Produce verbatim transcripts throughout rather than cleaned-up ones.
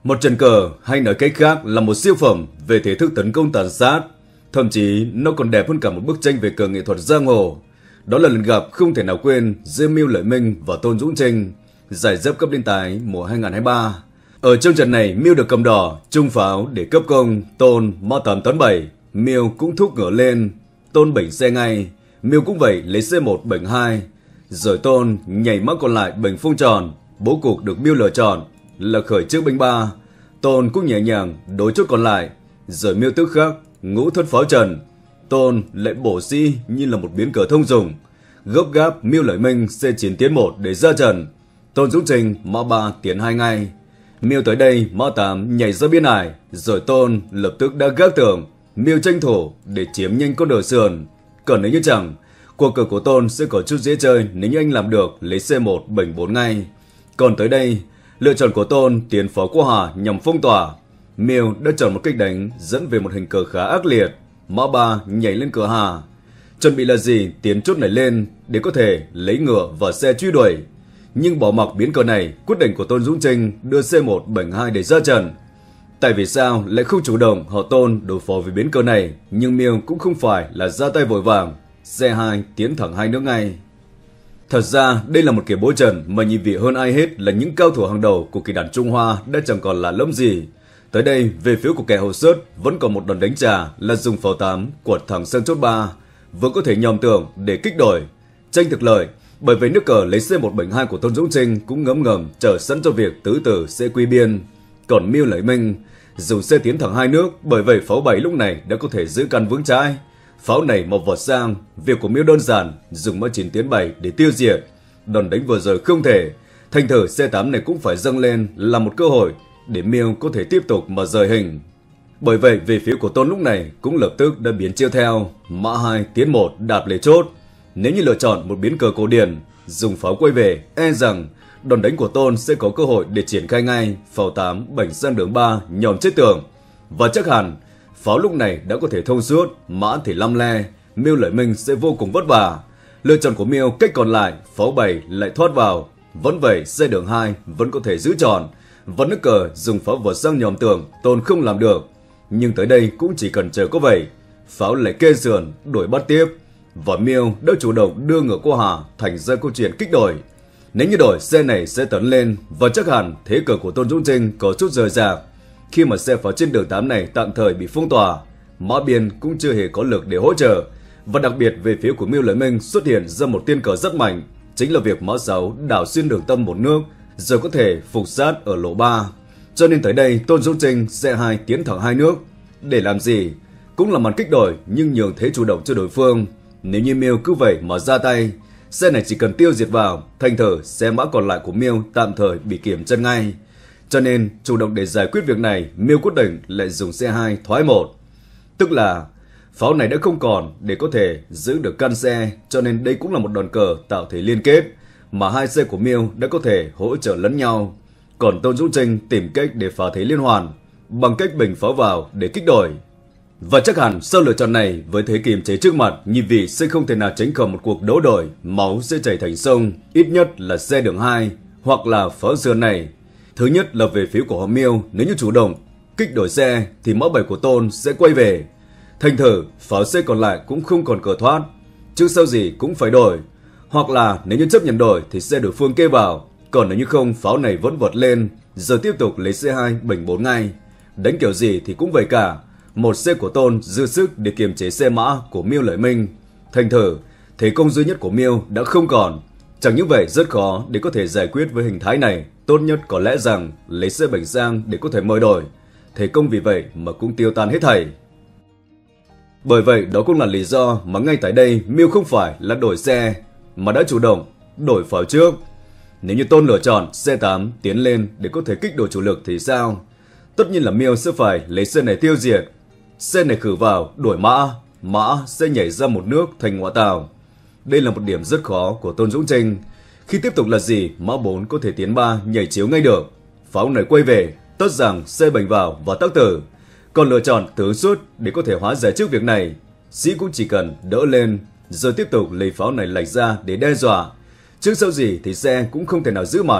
Một trận cờ hay nói cách khác là một siêu phẩm về thể thức tấn công tàn sát. Thậm chí nó còn đẹp hơn cả một bức tranh về cờ nghệ thuật giang hồ. Đó là lần gặp không thể nào quên giữa Miêu Lợi Minh và Tôn Dũng Trinh, giải giáp cấp liên tài mùa hai không hai ba. Ở trong trận này, Miêu được cầm đỏ, trung pháo để cấp công, Tôn mã tám tấn bảy, Miêu cũng thúc ngựa lên, Tôn bỉnh xe ngay, Miêu cũng vậy lấy xê một bỉnh hai, rồi Tôn nhảy mã còn lại bỉnh phông tròn, bố cục được Miêu lựa chọn là khởi trước binh ba, Tôn cũng nhẹ nhàng đối chốt còn lại, rồi Miêu tức khắc ngũ thất pháo trần, Tôn lại bổ sĩ như là một biến cờ thông dụng, gấp gáp Miêu Lợi Minh xê chín tiến một để ra trận, Tôn Dũng Trinh mã ba tiến hai ngay. Miêu tới đây mã tám nhảy ra biên ải, rồi Tôn lập tức đã gác tường, Miêu tranh thủ để chiếm nhanh con đồi sườn. Còn nếu như chẳng, cuộc cờ của Tôn sẽ có chút dễ chơi nếu như anh làm được lấy xê một bỉnh bốn ngay. Còn tới đây, lựa chọn của Tôn tiến pháo qua hà nhằm phong tỏa. Miêu đã chọn một cách đánh dẫn về một hình cờ khá ác liệt, mã ba nhảy lên cờ hà. Chuẩn bị là gì? Tiến chốt này lên để có thể lấy ngựa và xe truy đuổi. Nhưng bỏ mặc biến cờ này, quyết định của Tôn Dũng Trinh đưa xê một bỉnh hai để ra trận. Tại vì sao lại không chủ động họ Tôn đối phó với biến cờ này, nhưng Miêu cũng không phải là ra tay vội vàng, xê hai tiến thẳng hai nước ngay. Thật ra đây là một kiểu bố trận mà nhị vị hơn ai hết là những cao thủ hàng đầu của kỳ đàn Trung Hoa đã chẳng còn lạ lẫm gì. Tới đây về phía của kẻ hậu suất vẫn còn một đòn đánh trả là dùng pháo tám quật thẳng sang chốt ba, vừa có thể nhòm tưởng để kích đổi, tranh thực lợi. Bởi vậy nước cờ lấy xê một bỉnh hai của Tôn Dũng Trinh cũng ngấm ngầm chờ sẵn cho việc tứ tử sẽ quy biên. Còn Miêu Lợi Minh dùng xe tiến thẳng hai nước, bởi vậy pháo bảy lúc này đã có thể giữ căn vững chãi. Pháo này một vọt sang, việc của Miêu đơn giản, dùng mã chín tiến bảy để tiêu diệt. Đòn đánh vừa rồi không thể, thành thử xê tám này cũng phải dâng lên là một cơ hội để Miêu có thể tiếp tục mà rời hình. Bởi vậy về phía của Tôn lúc này cũng lập tức đã biến chiêu theo, mã hai tiến một đạp lấy chốt. Nếu như lựa chọn một biến cờ cổ điển, dùng pháo quay về, e rằng đòn đánh của Tôn sẽ có cơ hội để triển khai ngay pháo tám bảnh sang đường ba nhòm chết tường. Và chắc hẳn pháo lúc này đã có thể thông suốt, mã thì lăm le, Miêu Lợi Minh sẽ vô cùng vất vả. Lựa chọn của Miêu cách còn lại, pháo bảy lại thoát vào, vẫn vậy xe đường hai vẫn có thể giữ tròn, vẫn nước cờ dùng pháo vọt sang nhòm tường, Tôn không làm được. Nhưng tới đây cũng chỉ cần chờ có vậy, pháo lại kê sườn đuổi bắt tiếp, và Miêu đã chủ động đưa ngựa qua hà thành ra câu chuyện kích đổi. Nếu như đổi, xe này sẽ tấn lên và chắc hẳn thế cờ của Tôn Dũng Trinh có chút rời rạc. Khi mà xe pháo trên đường tám này tạm thời bị phong tỏa, mã biên cũng chưa hề có lực để hỗ trợ. Và đặc biệt về phía của Miêu Lợi Minh xuất hiện ra một tiên cờ rất mạnh, chính là việc mã sáu đảo xuyên đường tâm một nước, rồi có thể phục sát ở lỗ ba. Cho nên tới đây Tôn Dũng Trinh xe hai tiến thẳng hai nước. Để làm gì? Cũng là màn kích đổi nhưng nhường thế chủ động cho đối phương. Nếu như Miêu cứ vậy mà ra tay, xe này chỉ cần tiêu diệt vào, thành thử xe mã còn lại của Miêu tạm thời bị kiểm chân ngay. Cho nên chủ động để giải quyết việc này, Miêu quyết định lại dùng xe hai thoái một. Tức là pháo này đã không còn để có thể giữ được căn xe, cho nên đây cũng là một đòn cờ tạo thế liên kết mà hai xe của Miêu đã có thể hỗ trợ lẫn nhau. Còn Tôn Dũng Trinh tìm cách để phá thế liên hoàn bằng cách bình pháo vào để kích đổi. Và chắc hẳn sau lựa chọn này, với thế kiềm chế trước mặt, nhị vị sẽ không thể nào tránh khỏi một cuộc đấu đổi, máu sẽ chảy thành sông, ít nhất là xe đường hai hoặc là pháo sườn này. Thứ nhất là về phía của họ Miêu, nếu như chủ động kích đổi xe thì mã bảy của Tôn sẽ quay về. Thành thử pháo xe còn lại cũng không còn cờ thoát, trước sau gì cũng phải đổi. Hoặc là nếu như chấp nhận đổi thì xe đối phương kê vào, còn nếu như không, pháo này vẫn vọt lên, giờ tiếp tục lấy xê hai bỉnh bốn ngay. Đánh kiểu gì thì cũng vậy cả, một xe của Tôn dư sức để kiềm chế xe mã của Miêu Lợi Minh. Thành thử thế công duy nhất của Miêu đã không còn. Chẳng những vậy rất khó để có thể giải quyết với hình thái này, tốt nhất có lẽ rằng lấy xe bảnh sang để có thể mời đổi. Thế công vì vậy mà cũng tiêu tan hết thảy. Bởi vậy đó cũng là lý do mà ngay tại đây Miêu không phải là đổi xe mà đã chủ động đổi pháo trước. Nếu như Tôn lựa chọn xe tám tiến lên để có thể kích đổi chủ lực thì sao? Tất nhiên là Miêu sẽ phải lấy xe này tiêu diệt. Xe này khử vào đổi mã, mã sẽ nhảy ra một nước thành ngoại tàu. Đây là một điểm rất khó của Tôn Dũng Trinh. Khi tiếp tục là gì, mã bốn có thể tiến ba nhảy chiếu ngay được. Pháo này quay về, tất rằng xe bành vào và tác tử. Còn lựa chọn tứ suốt để có thể hóa giải trước việc này, sĩ cũng chỉ cần đỡ lên rồi tiếp tục lấy pháo này lệch ra để đe dọa. Trước sau gì thì xe cũng không thể nào giữ mặt.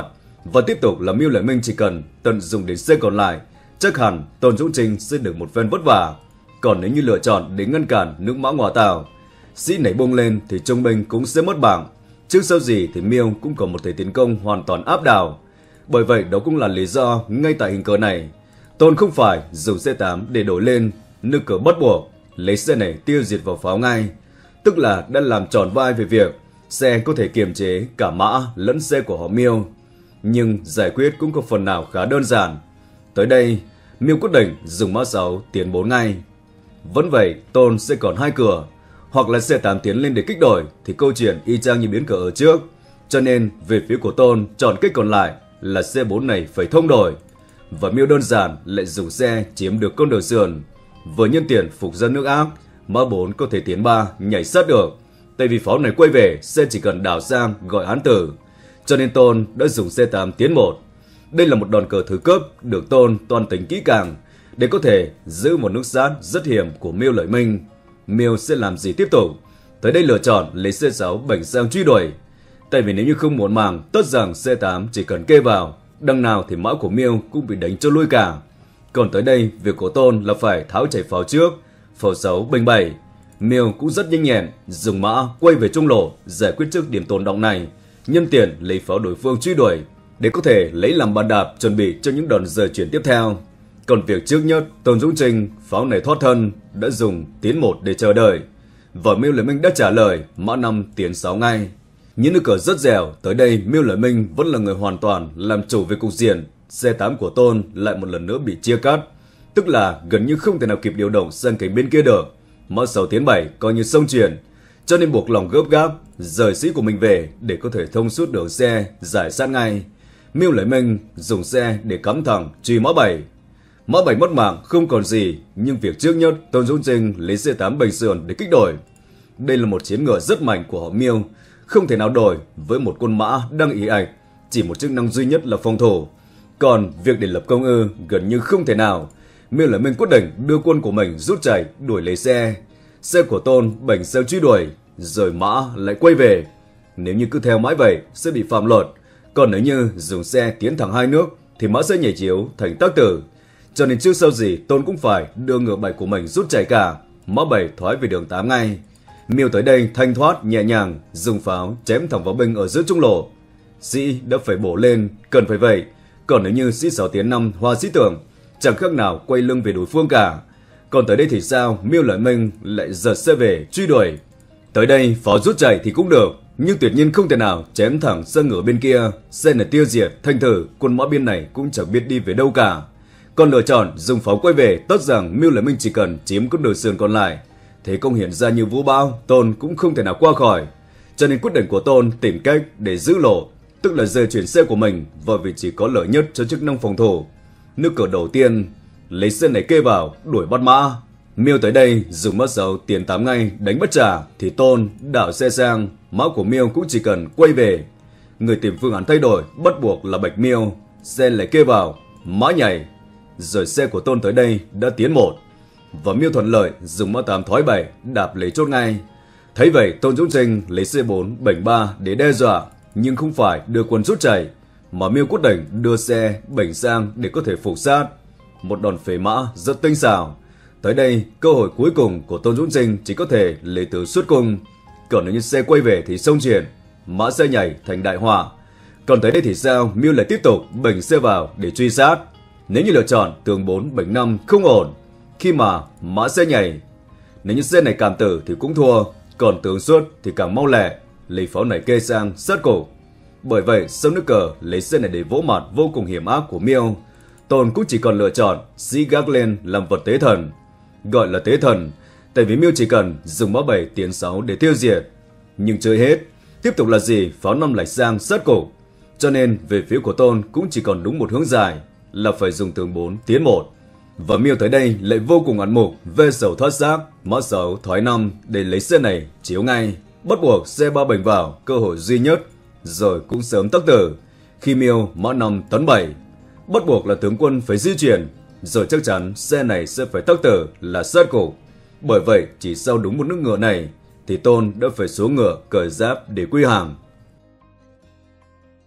Và tiếp tục là Miêu Lợi Minh chỉ cần tận dụng đến xe còn lại, chắc hẳn Tôn Dũng Trinh sẽ được một phen vất vả. Còn nếu như lựa chọn để ngăn cản nước Mã Ngọa Tào, sĩ nảy bung lên thì Trung Binh cũng sẽ mất bảng. Trước sau gì thì Miêu cũng có một thể tiến công hoàn toàn áp đảo. Bởi vậy đó cũng là lý do ngay tại hình cờ này, Tôn không phải dùng C tám để đổi lên nước cờ bắt buộc lấy xe này tiêu diệt vào pháo ngay, tức là đã làm tròn vai về việc xe có thể kiềm chế cả mã lẫn xe của họ Miêu. Nhưng giải quyết cũng có phần nào khá đơn giản. Tới đây, Miêu quyết định dùng mã sáu tiến bốn ngay. Vẫn vậy, Tôn sẽ còn hai cửa, hoặc là C tám tiến lên để kích đổi thì câu chuyện y chang như biến cờ ở trước. Cho nên về phía của Tôn chọn cách còn lại là C bốn này phải thông đổi. Và Miêu đơn giản lại dùng xe chiếm được con đường sườn. Với nhân tiền phục dân nước ác, mã bốn có thể tiến ba nhảy sát được. Tại vì pháo này quay về, xe chỉ cần đảo sang gọi hán tử. Cho nên Tôn đã dùng C tám tiến một. Đây là một đòn cờ thứ cấp được Tôn toan tính kỹ càng để có thể giữ một nút sát rất hiểm của Miêu Lợi Minh. Miêu sẽ làm gì tiếp tục? Tới đây lựa chọn lấy C sáu bảnh sang truy đuổi. Tại vì nếu như không muốn màng, tất rằng C tám chỉ cần kê vào, đằng nào thì mã của Miêu cũng bị đánh cho lui cả. Còn tới đây, việc của Tôn là phải tháo chạy pháo trước, pháo sáu bành bảy. Miêu cũng rất nhanh nhẹn, dùng mã quay về trung lộ, giải quyết trước điểm tồn động này, nhân tiền lấy pháo đối phương truy đuổi, để có thể lấy làm bàn đạp chuẩn bị cho những đòn rời chuyển tiếp theo. Còn việc trước nhất, Tôn Dũng Trinh, pháo này thoát thân, đã dùng tiến một để chờ đợi. Và Miêu Lợi Minh đã trả lời, mã năm tiến sáu ngay. Những nước cờ rất dẻo, tới đây Miêu Lợi Minh vẫn là người hoàn toàn làm chủ về cục diện. C tám của Tôn lại một lần nữa bị chia cắt, tức là gần như không thể nào kịp điều động sang cánh bên kia được. Mã sáu tiến bảy coi như sông chuyển, cho nên buộc lòng gấp gáp rời sĩ của mình về để có thể thông suốt đường xe giải sát ngay. Miêu Lợi Minh dùng xe để cắm thẳng truy mã bảy. Mã bảy mất mạng không còn gì, nhưng việc trước nhất Tôn Dũng Trinh lấy C tám bành sườn để kích đổi. Đây là một chiến ngựa rất mạnh của họ Miêu, không thể nào đổi với một quân mã đang ỷ ạch, chỉ một chức năng duy nhất là phòng thủ. Còn việc để lập công ư gần như không thể nào. Miêu Lợi Minh quyết định đưa quân của mình rút chạy đuổi lấy xe. Xe của Tôn bành sang truy đuổi, rồi mã lại quay về. Nếu như cứ theo mãi vậy sẽ bị phạm luật. Còn nếu như dùng xe tiến thẳng hai nước thì mã sẽ nhảy chiếu thành tác tử. Cho nên trước sau gì Tôn cũng phải đưa ngựa bảy của mình rút chạy cả. Mã bảy thoái về đường tám ngay. Miêu tới đây thanh thoát nhẹ nhàng, dùng pháo chém thẳng vào binh ở giữa trung lộ. Sĩ đã phải bổ lên, cần phải vậy. Còn nếu như sĩ sáu tiến năm hoa sĩ tưởng, chẳng khác nào quay lưng về đối phương cả. Còn tới đây thì sao? Miêu Lợi Minh lại giật xe về truy đuổi. Tới đây pháo rút chạy thì cũng được, nhưng tuyệt nhiên không thể nào chém thẳng sang ngựa bên kia. Xe này tiêu diệt, thành thử quân mã biên này cũng chẳng biết đi về đâu cả. Còn lựa chọn dùng pháo quay về, tất rằng Miêu Lợi Minh chỉ cần chiếm con đường sườn còn lại. Thế công hiện ra như vũ bão, Tôn cũng không thể nào qua khỏi. Cho nên quyết định của Tôn tìm cách để giữ lộ, tức là rời chuyển xe của mình vào vị trí có lợi nhất cho chức năng phòng thủ. Nước cờ đầu tiên, lấy xe này kê vào, đuổi bắt mã. Miêu tới đây dùng mã sáu tiền tám ngay đánh bất trả thì Tôn đảo xe sang, mã của Miêu cũng chỉ cần quay về. Người tìm phương án thay đổi bắt buộc là Bạch Miêu, xe lại kê vào, mã nhảy. Rồi xe của Tôn tới đây đã tiến một. Và Miêu thuận lợi dùng mã tám thoái bảy đạp lấy chốt ngay. Thấy vậy Tôn Dũng Trinh lấy C bốn bảnh ba để đe dọa, nhưng không phải đưa quân rút chạy, mà Miêu quyết định đưa xe bảnh sang để có thể phục sát. Một đòn phế mã rất tinh xảo. Tới đây cơ hội cuối cùng của Tôn Dũng Trinh chỉ có thể lấy từ xuất cung. Còn nếu như xe quay về thì sông chuyển, mã xe nhảy thành đại họa. Còn tới đây thì sao? Miêu lại tiếp tục bảnh xe vào để truy sát. Nếu như lựa chọn tường bốn bảnh năm không ổn, khi mà mã xe nhảy, nếu như xe này cảm tử thì cũng thua, còn tướng suốt thì càng mau lẹ, lấy pháo này kê sang sát cổ. Bởi vậy sau nước cờ lấy xe này để vỗ mặt vô cùng hiểm ác của Miêu, Tôn cũng chỉ còn lựa chọn sĩ gác lên làm vật tế thần. Gọi là tế thần tại vì Miêu chỉ cần dùng mã bảy tiến sáu để tiêu diệt. Nhưng chưa hết, tiếp tục là gì? Pháo năm lạch sang sát cổ. Cho nên về phía của Tôn cũng chỉ còn đúng một hướng dài, là phải dùng tường bốn tiến một. Và Miêu tới đây lại vô cùng ẩn mục, về sầu thoát xác, mã sáu thoái năm để lấy xe này chiếu ngay, bắt buộc xe ba bành vào, cơ hội duy nhất, rồi cũng sớm tắc tử. Khi Miêu mã năm tấn bảy, bắt buộc là tướng quân phải di chuyển, rồi chắc chắn xe này sẽ phải tắc tử là sát cổ. Bởi vậy chỉ sau đúng một nước ngựa này thì Tôn đã phải xuống ngựa cởi giáp để quy hàng.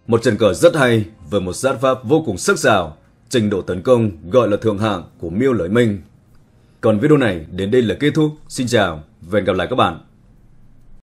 Một trận cờ rất hay với một sát pháp vô cùng sắc sảo, trình độ tấn công gọi là thượng hạng của Miêu Lợi Minh. Còn video này đến đây là kết thúc. Xin chào và hẹn gặp lại các bạn.